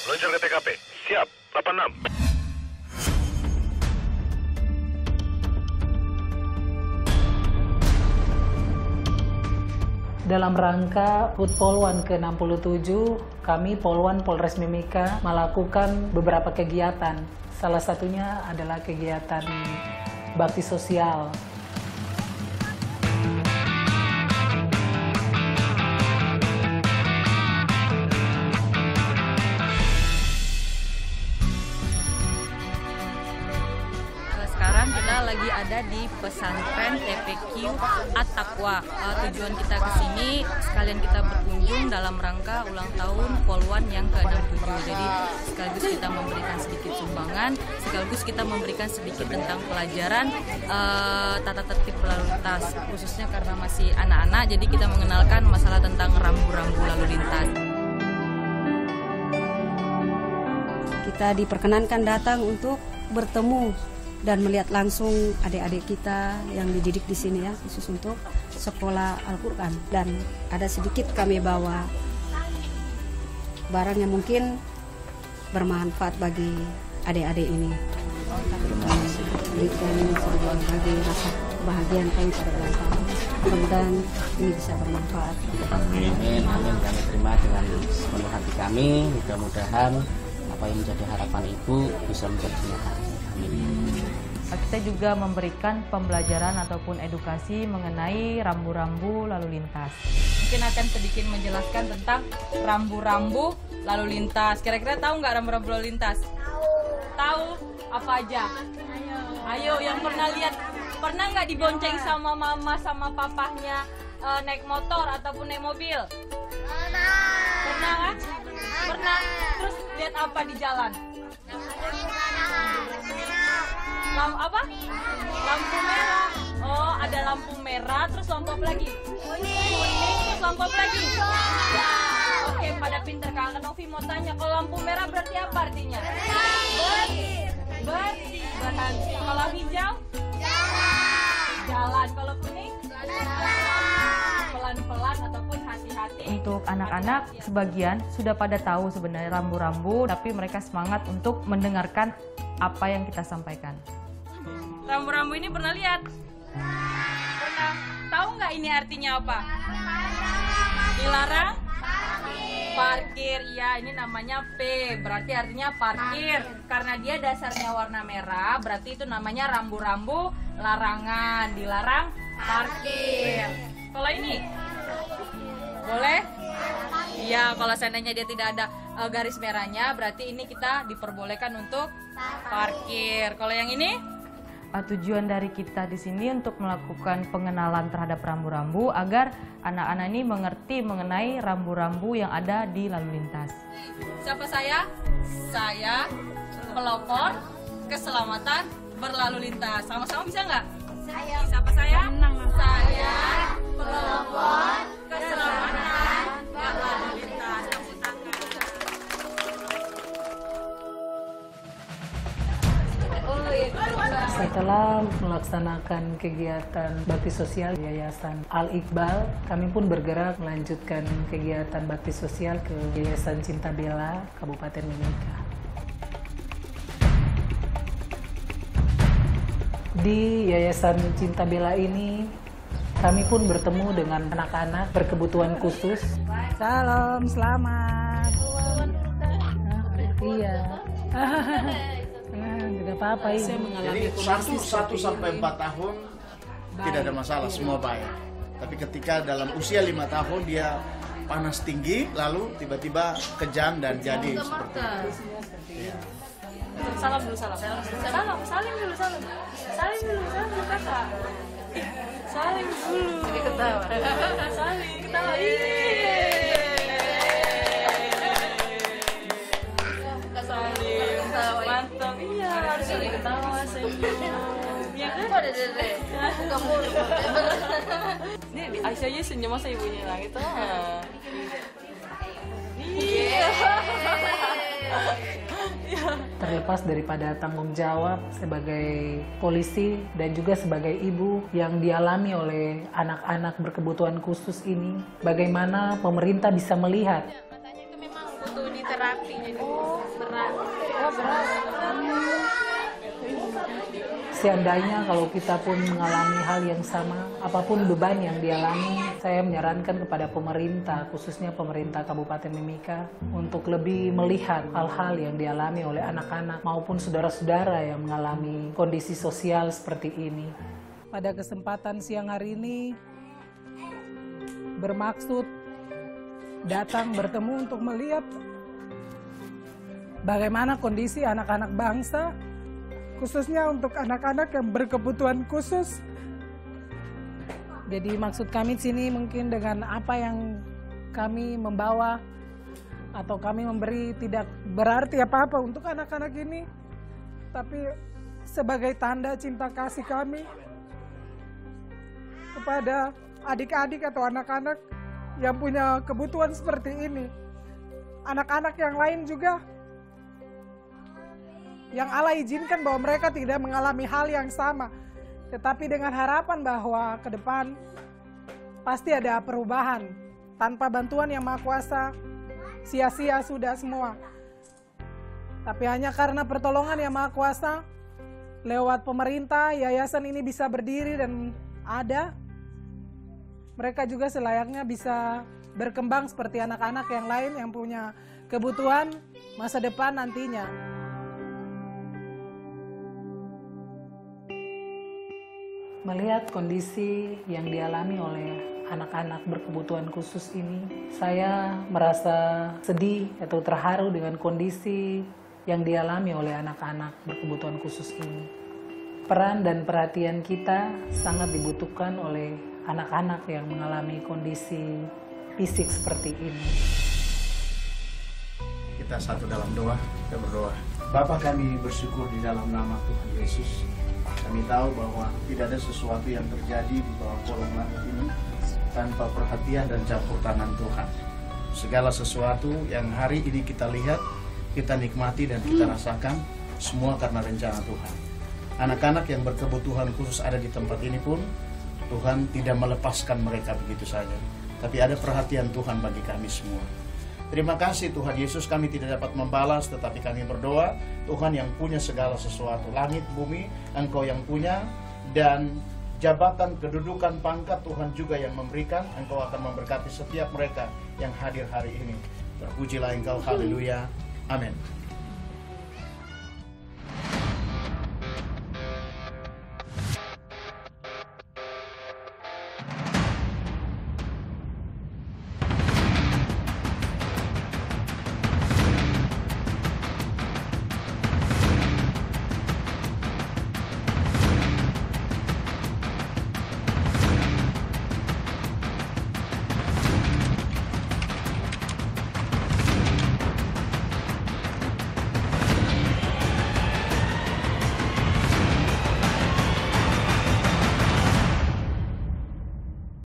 Meluncur ke TKP. Siap, 86. Dalam rangka HUT Polwan ke-67, kami Polwan Polres Mimika melakukan beberapa kegiatan. Salah satunya adalah kegiatan bakti sosial. Sekarang kita lagi ada di pesantren TPQ At-Taqwa. Tujuan kita ke sini sekalian kita berkunjung dalam rangka ulang tahun Polwan yang ke-67. Jadi sekaligus kita memberikan sedikit sumbangan, sekaligus kita memberikan sedikit tentang pelajaran tata tertib lalu lintas. Khususnya karena masih anak-anak, jadi kita mengenalkan masalah tentang rambu-rambu lalu lintas. Kita diperkenankan datang untuk bertemu dan melihat langsung adik-adik kita yang dididik di sini ya, khusus untuk sekolah Al-Quran. Dan ada sedikit kami bawa barang yang mungkin bermanfaat bagi adik-adik ini. Berikan bagi rasa kebahagiaan kami pada ulang tahun. Mudah-mudahan ini bisa bermanfaat. Amin, amin. Kami terima dengan sepenuh hati kami. Mudah-mudahan apa yang menjadi harapan Ibu bisa menjadi kenyataan. Amin. Kita juga memberikan pembelajaran ataupun edukasi mengenai rambu-rambu lalu lintas. Mungkin akan sedikit menjelaskan tentang rambu-rambu lalu lintas. Kira-kira tahu nggak rambu-rambu lalu lintas? Tahu? Apa aja? Ayo, yang pernah lihat, pernah nggak dibonceng sama mama sama papahnya naik motor ataupun naik mobil? Pernah kan? Pernah. Terus lihat apa di jalan? Apa? Lampu merah. Oh, ada lampu merah, terus lampu apa lagi? Kuning, terus lampu apa lagi? Ya. Oke, pada pinter. Kak Novi mau tanya, kalau lampu merah berarti apa artinya? Berhenti. Kalau hijau? Jalan. Kalau kuning? Pelan-pelan ataupun hati-hati. Untuk anak-anak, sebagian sudah pada tahu sebenarnya rambu-rambu, tapi mereka semangat untuk mendengarkan apa yang kita sampaikan. Rambu-rambu ini pernah lihat? Pernah. Tahu nggak ini artinya apa? Dilarang? Parkir. Ya, ini namanya P. Berarti artinya parkir. Karena dia dasarnya warna merah, berarti itu namanya rambu-rambu larangan. Dilarang parkir. Kalau ini? Boleh? Iya, kalau seandainya dia tidak ada garis merahnya, berarti ini kita diperbolehkan untuk parkir. Kalau yang ini? Tujuan dari kita di sini untuk melakukan pengenalan terhadap rambu-rambu agar anak-anak ini mengerti mengenai rambu-rambu yang ada di lalu lintas. Siapa saya? Saya pelopor keselamatan berlalu lintas. Sama-sama bisa nggak? Siapa saya? Saya pelopor keselamatan berlalu lintas. Tepuk tangan. Setelah melaksanakan kegiatan bakti sosial di Yayasan Al-Iqbal, kami pun bergerak melanjutkan kegiatan bakti sosial ke Yayasan Cinta Bela, Kabupaten Mimika. Di Yayasan Cinta Bela ini, kami pun bertemu dengan anak-anak berkebutuhan khusus. Salam, selamat. Iya. Tidak apa-apa ini. Saya mengalami Jadi 1 sampai 4 tahun tidak ada masalah, semua baik. Tapi ketika dalam usia 5 tahun dia panas tinggi, lalu tiba-tiba kejang dan jadi seperti itu. Ya. Salam dulu, salim dulu kakak. Salim dulu. Jadi ketawa. Salim, ketawa. Salim, mantap. Iya, harus saling ketawa, Iya kan? Ini Aisyahnya senyum masa ibunya lah gitu. Iya. Terlepas daripada tanggung jawab sebagai polisi dan juga sebagai ibu yang dialami oleh anak-anak berkebutuhan khusus ini, bagaimana pemerintah bisa melihat Matanya itu memang butuh terapi jadi berat. Seandainya kalau kita pun mengalami hal yang sama, apapun beban yang dialami, saya menyarankan kepada pemerintah, khususnya pemerintah Kabupaten Mimika, untuk lebih melihat hal-hal yang dialami oleh anak-anak maupun saudara-saudara yang mengalami kondisi sosial seperti ini. Pada kesempatan siang hari ini, bermaksud datang bertemu untuk melihat bagaimana kondisi anak-anak bangsa, khususnya untuk anak-anak yang berkebutuhan khusus. Jadi maksud kami di sini mungkin dengan apa yang kami membawa atau kami memberi tidak berarti apa-apa untuk anak-anak ini, tapi sebagai tanda cinta kasih kami kepada adik-adik atau anak-anak yang punya kebutuhan seperti ini. Anak-anak yang lain juga yang Allah izinkan bahwa mereka tidak mengalami hal yang sama. Tetapi dengan harapan bahwa ke depan pasti ada perubahan. Tanpa bantuan Yang Maha Kuasa, sia-sia sudah semua. Tapi hanya karena pertolongan Yang Maha Kuasa, lewat pemerintah, yayasan ini bisa berdiri dan ada. Mereka juga selayaknya bisa berkembang seperti anak-anak yang lain yang punya kebutuhan masa depan nantinya. Melihat kondisi yang dialami oleh anak-anak berkebutuhan khusus ini, saya merasa sedih atau terharu dengan kondisi yang dialami oleh anak-anak berkebutuhan khusus ini. Peran dan perhatian kita sangat dibutuhkan oleh anak-anak yang mengalami kondisi fisik seperti ini. Kita satu dalam doa, kita berdoa. Bapa, kami bersyukur di dalam nama Tuhan Yesus. Kami tahu bahwa tidak ada sesuatu yang terjadi di bawah kolong langit ini tanpa perhatian dan campur tangan Tuhan. Segala sesuatu yang hari ini kita lihat, kita nikmati dan kita rasakan, semua karena rencana Tuhan. Anak-anak yang berkebutuhan khusus ada di tempat ini pun, Tuhan tidak melepaskan mereka begitu saja. Tapi ada perhatian Tuhan bagi kami semua. Terima kasih Tuhan Yesus, kami tidak dapat membalas, tetapi kami berdoa, Tuhan yang punya segala sesuatu, langit, bumi, Engkau yang punya, dan jabatan, kedudukan, pangkat, Tuhan juga yang memberikan, Engkau akan memberkati setiap mereka yang hadir hari ini. Terpujilah Engkau, haleluya, amin.